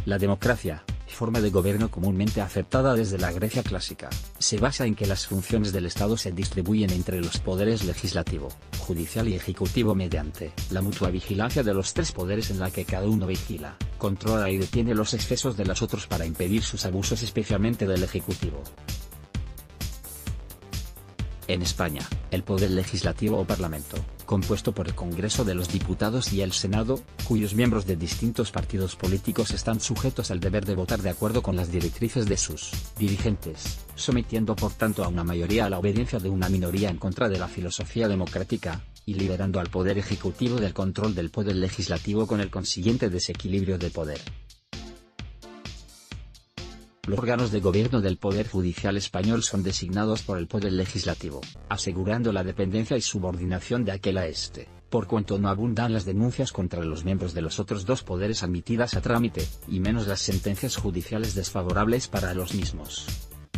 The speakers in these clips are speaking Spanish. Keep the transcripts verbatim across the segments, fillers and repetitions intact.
La democracia, forma de gobierno comúnmente aceptada desde la Grecia clásica, se basa en que las funciones del Estado se distribuyen entre los poderes legislativo, judicial y ejecutivo mediante la mutua vigilancia de los tres poderes en la que cada uno vigila, controla y detiene los excesos de los otros para impedir sus abusos, especialmente del ejecutivo. En España, el poder legislativo o parlamento, compuesto por el Congreso de los Diputados y el Senado, cuyos miembros de distintos partidos políticos están sujetos al deber de votar de acuerdo con las directrices de sus dirigentes, sometiendo por tanto a una mayoría a la obediencia de una minoría en contra de la filosofía democrática, y liberando al poder ejecutivo del control del poder legislativo con el consiguiente desequilibrio de poder. Los órganos de gobierno del Poder Judicial español son designados por el Poder Legislativo, asegurando la dependencia y subordinación de aquel a este, por cuanto no abundan las denuncias contra los miembros de los otros dos poderes admitidas a trámite, y menos las sentencias judiciales desfavorables para los mismos.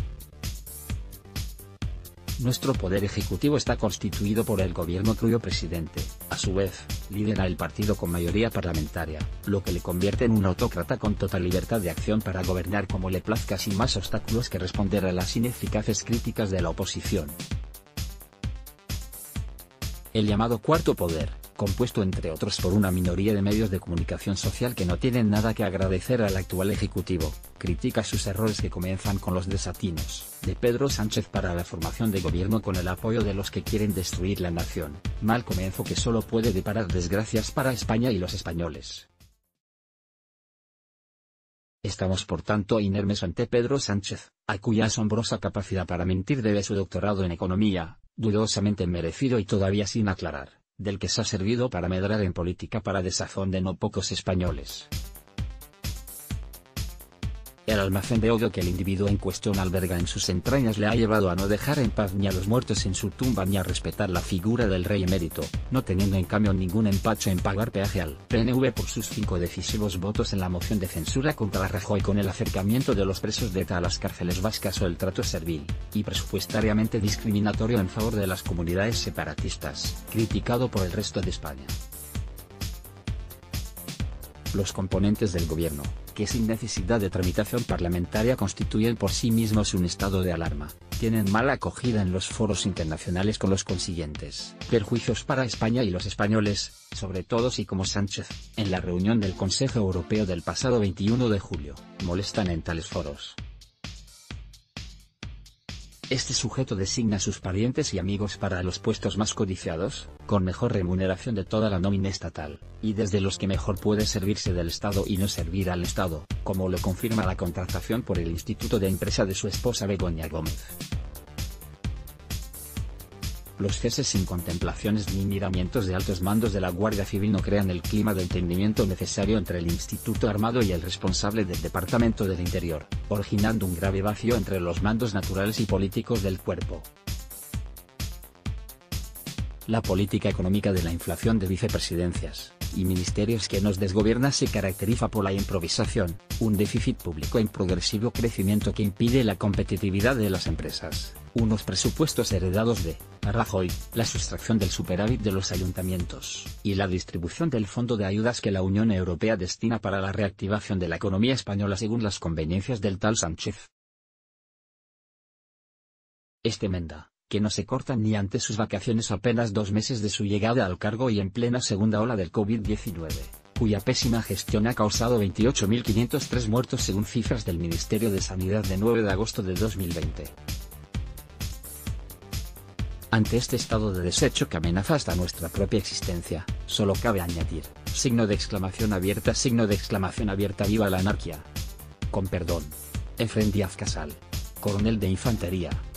Nuestro poder ejecutivo está constituido por el gobierno cuyo presidente, a su vez, lidera el partido con mayoría parlamentaria, lo que le convierte en un autócrata con total libertad de acción para gobernar como le plazca sin más obstáculos que responder a las ineficaces críticas de la oposición. El llamado cuarto poder, compuesto entre otros por una minoría de medios de comunicación social que no tienen nada que agradecer al actual ejecutivo, critica sus errores que comienzan con los desatinos de Pedro Sánchez para la formación de gobierno con el apoyo de los que quieren destruir la nación, mal comienzo que solo puede deparar desgracias para España y los españoles. Estamos por tanto inermes ante Pedro Sánchez, a cuya asombrosa capacidad para mentir debe su doctorado en economía, dudosamente merecido y todavía sin aclarar, del que se ha servido para medrar en política para desazón de no pocos españoles. El almacén de odio que el individuo en cuestión alberga en sus entrañas le ha llevado a no dejar en paz ni a los muertos en su tumba ni a respetar la figura del rey emérito, no teniendo en cambio ningún empacho en pagar peaje al P N V por sus cinco decisivos votos en la moción de censura contra Rajoy con el acercamiento de los presos de ETA a las cárceles vascas o el trato servil, y presupuestariamente discriminatorio en favor de las comunidades separatistas, criticado por el resto de España. Los componentes del gobierno, que sin necesidad de tramitación parlamentaria constituyen por sí mismos un estado de alarma, tienen mala acogida en los foros internacionales con los consiguientes perjuicios para España y los españoles, sobre todo si como Sánchez, en la reunión del Consejo Europeo del pasado veintiuno de julio, molestan en tales foros. Este sujeto designa a sus parientes y amigos para los puestos más codiciados, con mejor remuneración de toda la nómina estatal, y desde los que mejor puede servirse del Estado y no servir al Estado, como lo confirma la contratación por el Instituto de Empresa de su esposa Begoña Gómez. Los ceses sin contemplaciones ni miramientos de altos mandos de la Guardia Civil no crean el clima de entendimiento necesario entre el Instituto Armado y el responsable del Departamento del Interior, originando un grave vacío entre los mandos naturales y políticos del cuerpo. La política económica de la inflación de vicepresidencias y ministerios que nos desgobierna se caracteriza por la improvisación, un déficit público en progresivo crecimiento que impide la competitividad de las empresas, unos presupuestos heredados de Rajoy, la sustracción del superávit de los ayuntamientos, y la distribución del fondo de ayudas que la Unión Europea destina para la reactivación de la economía española según las conveniencias del tal Sánchez. Este Menda, que no se corta ni ante sus vacaciones apenas dos meses de su llegada al cargo y en plena segunda ola del COVID diecinueve, cuya pésima gestión ha causado veintiocho mil quinientos tres muertos según cifras del Ministerio de Sanidad de nueve de agosto de dos mil veinte. Ante este estado de desecho que amenaza hasta nuestra propia existencia, solo cabe añadir, signo de exclamación abierta, signo de exclamación abierta, viva la anarquía. Con perdón. Efrén Díaz Casal, coronel de infantería.